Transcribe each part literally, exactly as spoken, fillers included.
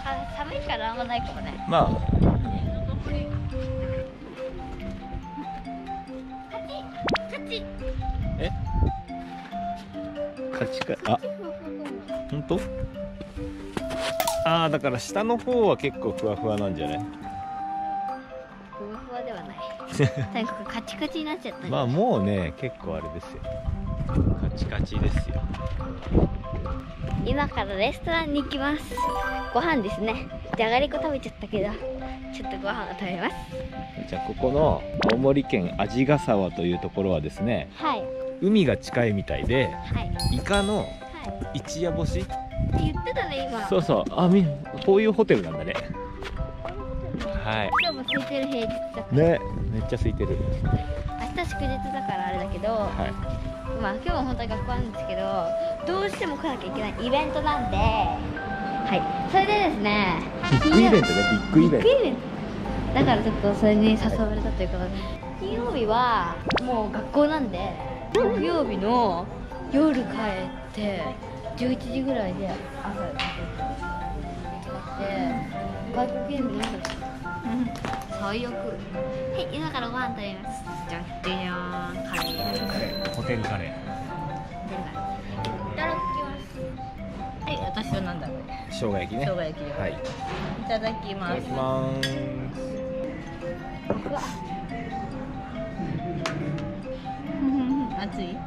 あ、寒いからあんまないかもね。 まあえカチカチ、あ、本当？ああ、だから下の方は結構ふわふわなんじゃない？ ふわふわではない。とにかくカチカチになっちゃった、ね。 まあもうね、結構あれですよ。カチカチですよ。 今からレストランに行きます。ご飯ですね。じゃがりこ食べちゃったけど、ちょっとご飯を食べます。 じゃあここの青森県鰺ヶ沢というところはですね、 はい。 海が近いみたいで、 はい。 イカのはい。 一夜干し。 って言ってたね今。 そうそう、あ、み、こういうホテルなんだね。はい。 今日も空いてる平日だから。 ね、めっちゃ空いてる。 明日祝日だからあれだけど、 はまあ今日も本当は学校あるんですけど、どうしても来なきゃいけないイベントなんで、はい。それでですね。 い。ビッグイベントね、ビッグイベント。 ビッグイベント。だからちょっとそれに誘われたということで、金曜日はもう学校なんで、木曜日の夜帰ってじゅういちじぐらいで朝出て外国ゲーム飲んだし最悪。はい、今からご飯食べます。じゃじゃじゃーん、カレー。 ホテルカレー。 いただきます。 はい、私はなんだろう。 生姜焼きね。 生姜焼きで。 はい。いいただきます。 ただきます。 うわ、 熱い。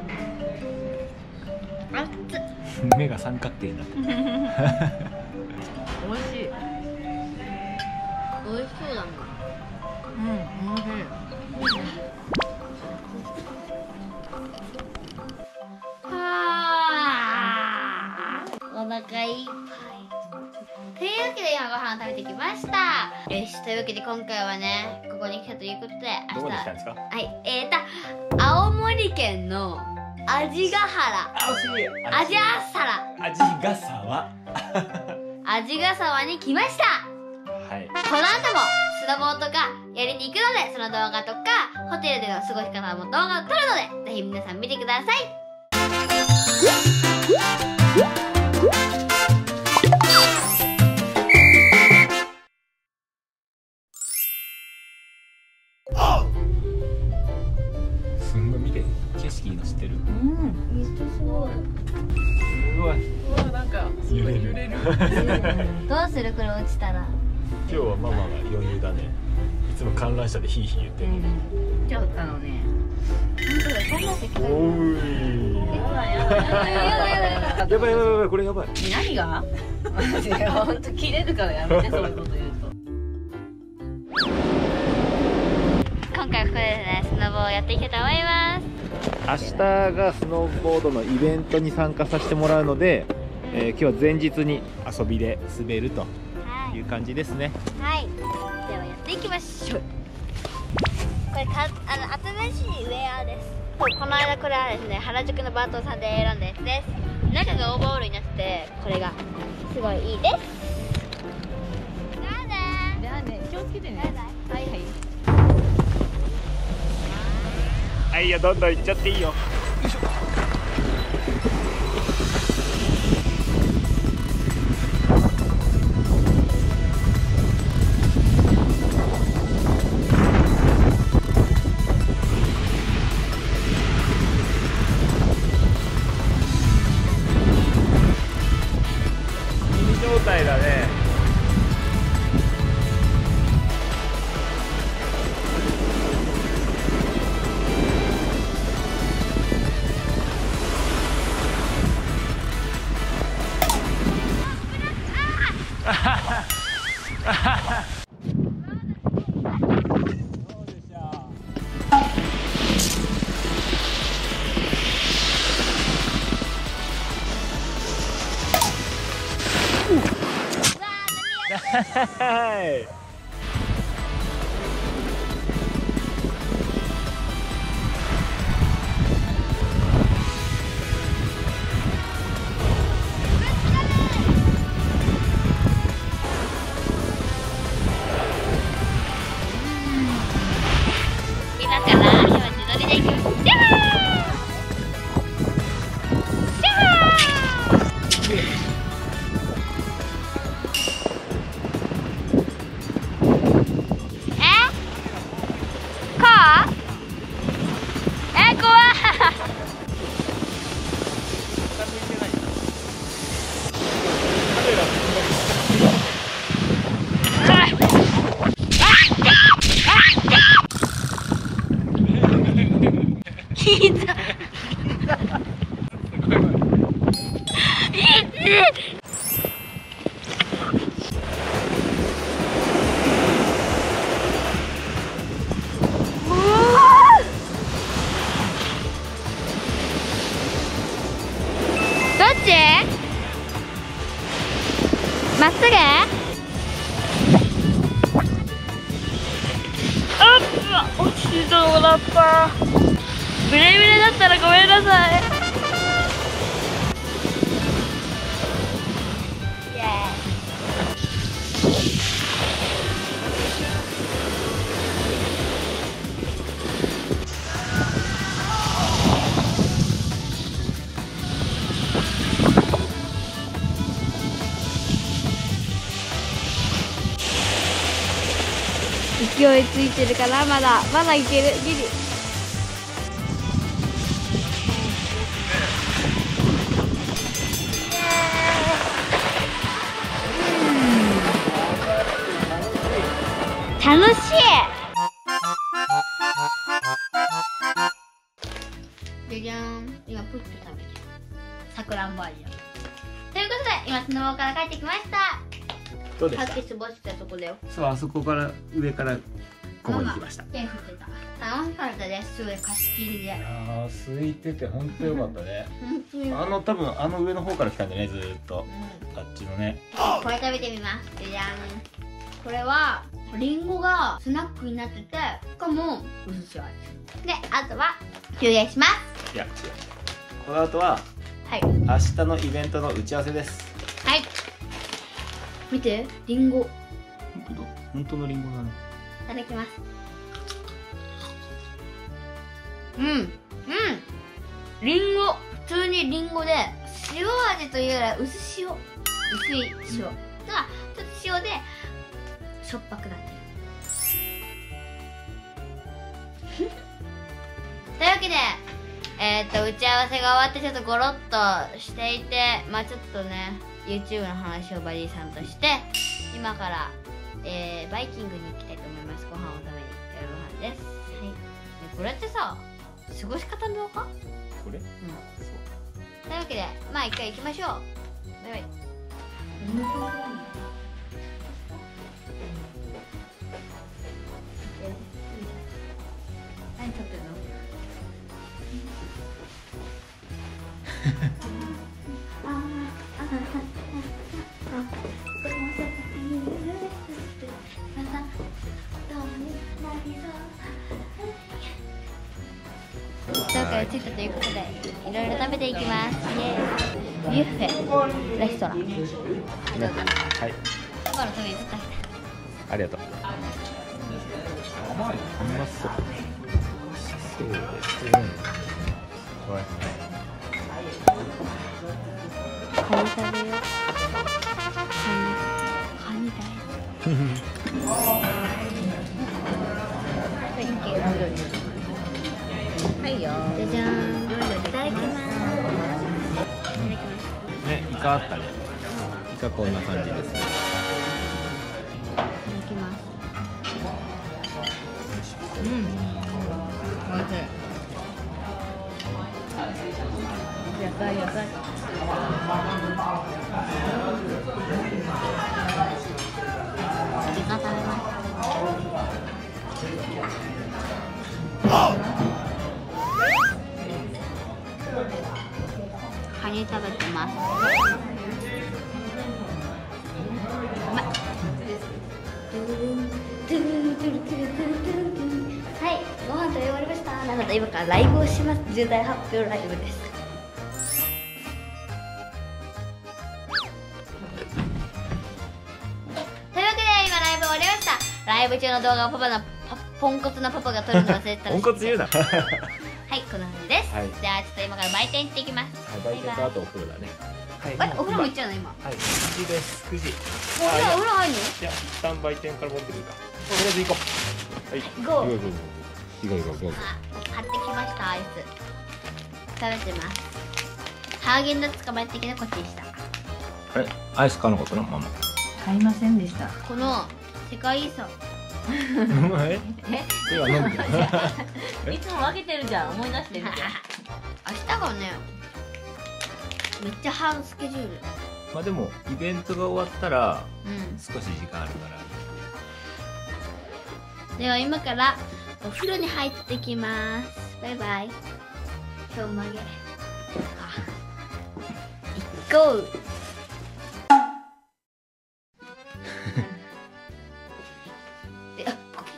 熱っ。 目が三角形になってる。 美味しい。 美味しそうだな。 うん、美味しい。 はあ、お腹いっぱい。というわけで今ご飯を食べてきました。よし、というわけで今回はね、ここに来たということで、明日どこに来たんですか？ はい、えーと、青森県の鰺ヶ原、 あ、惜しい。 鰺ヶ原、 鰺ヶ沢。 鰺ヶ沢に来ました。 はい。 この後もスノボーとかやりに行くので、その動画とかホテルでの過ごし方も動画を撮るので、ぜひ皆さん見てください。 すんごい見て、景色いいの知ってる？ うん。 めっちゃすごい。 すごい。 うわ、なんかすごい揺れる。 どうするこれ落ちたら。 今日はママが余裕だね。いつも観覧車でヒーヒー言ってる。 今日あのね。 本当だ、こんなって聞こえる。 おーい。 やばいやばいやばいやばいやばいやばいやばい、これやばい。 何が？マジで本当切れるからやめて、そういうこと言うと。 今回はここでね、スノボをやっていきたいと思います。 明日がスノーボードのイベントに参加させてもらうので、えー、今日は前日に遊びで滑るとはいいう感じですね。 はい、ではやっていきましょう。これか、あの新しいウェアです。この間これはですね、原宿のバートンさんで選んだやつです。中がオーバーオールになってて、これがすごいいいです。じゃあねー。 じゃあね、気をつけてね。はいはい。 はいよ、どんどん行っちゃっていいよ。いい状態だね。はい。 今から今自撮りで行きます。じゃあじゃあどっち？まっすぐ？あっ、落ちそうだった。ブレブレだったらごめんなさい。イエーイ。勢いついてるかな。まだまだいける。ギリ。楽しい。じゃじゃーん。今プッと食べてるさくらんぼ味だ。ということで今スノボから帰ってきました。 どうでした？ さっき過ごしたとこだよ。 そう、あそこから上からここに来ました。 手振ってた。楽しかったです。すごい貸し切りで。 いやー、空いてて本当良かったね。 本当に。 あの多分あの上の方から来たんじゃない、ずーっと。あっちのね。 これ食べてみます。じゃじゃん。これはリンゴがスナックになってて、しかも薄塩味。で、あとは休憩します。 いや違う。この後ははい。 明日のイベントの打ち合わせです。 はい。見て、リンゴ。い本当本当のリンゴだね。 ただきます。うん。うん。リンゴ。普通にリンゴで、塩味というよりは薄塩。薄い塩。が、ちょっと塩で、しょっぱくなってる。というわけで、えー、っと打ち合わせが終わってちょっとゴロッとしていて、まあちょっとね YouTube の話をバディさんとして今から、えー、バイキングに行きたいと思います。ご飯を食べに夜ご飯です。はい。ね、これってさ過ごし方の動画？ これ？うん。そう。 というわけでまあ一回行きましょう。バイバイ。何撮ってるの？今日から着いたということでいろいろ食べていきます。イエーイ。ビュッフェレストラン。 はい。 今のトイレずっと来ありがとう。甘い。うまそう。そうですね。はい。 カニ食べよう。カニ、カニ大好き。はいよ。じゃじゃーん。いただきます。いただきます。 ね、イカあったね。イカこんな感じですね。 いただきます。うん。おいしい。野菜野菜。イカ食べます。カニ食べてます。うまい。はい、ご飯食べ終わりました。なので今からライブをします。重大発表ライブです。というわけで今ライブ終わりました。ライブ中の動画をパパのパポンコツなパパが撮るの忘れてたらポンコツ言うな。 はい、こんな感じです。はい、じゃあちょっと今から売店行ってきます。 はい、売店とあとお風呂だね。はい、 あれ、お風呂も行っちゃうの今。 はい、くじです。くじ。 お風呂、お風呂入るの？ いや、一旦売店から持ってくるか。とりあえず行こう。はい。 行こう。 行こう行こう。行こう行こう行こう。 あ、買ってきましたアイス。食べてます。ハーゲンダッツかまってきたこっちでした。 あれ、アイス買わなかったのママ。 買いませんでした。 この世界遺産。 え？今飲んでる。 いつも分けてるじゃん。思い出してるじゃん。 明日がね、めっちゃハードスケジュール。 まあでもイベントが終わったらうん少し時間あるから。 では今からお風呂に入ってきます。バイバイ。今日曲げ。行こう。であ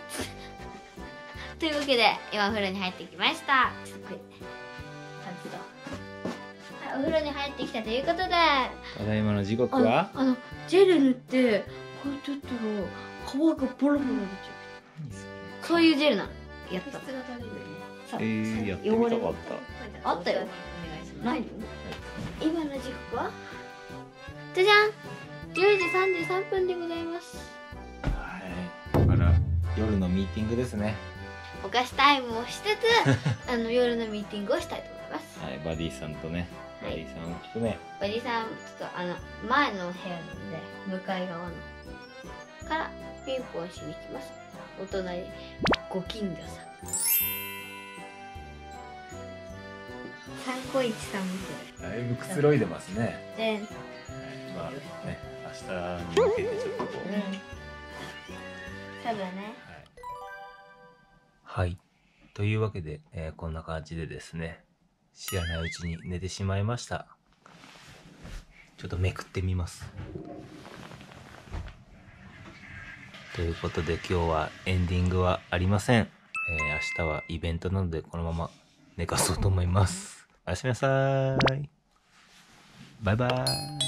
というわけで今お風呂に入ってきました。ちょっとこれ外そう。はい、お風呂に入ってきたということで、 ただいまの時刻あのはあのジェル塗ってこうやってやったら皮がボロボロ出ちゃう。そういうジェルなの。やった。 質が足りるね。 そうえー、やってみたかった。 あったよ。 お願いします。 ないの？今の時刻はじゃじゃんじゅうじさんじゅうさんぷんでございます。 はいだから夜のミーティングですね。 お菓子タイムをしつつあの夜のミーティングをしたいと思います。 はい、バディさんとね、バはいディさんを含め、 バディさんちょっとあの前の部屋なので向かい側のからピンポンしに行きます。お隣ご近所さん三個一さんみだいぶくつろいでますね。 たいで、 はい、まあね、明日に向けてちょっとこう、 うん、そうだね。 はい、はい、というわけで、えーこんな感じでですね、知らないうちに寝てしまいました。ちょっとめくってみます。ということで今日はエンディングはありません。えー明日はイベントなのでこのまま寝かそうと思います。おやすみなさーい。バイバーイ。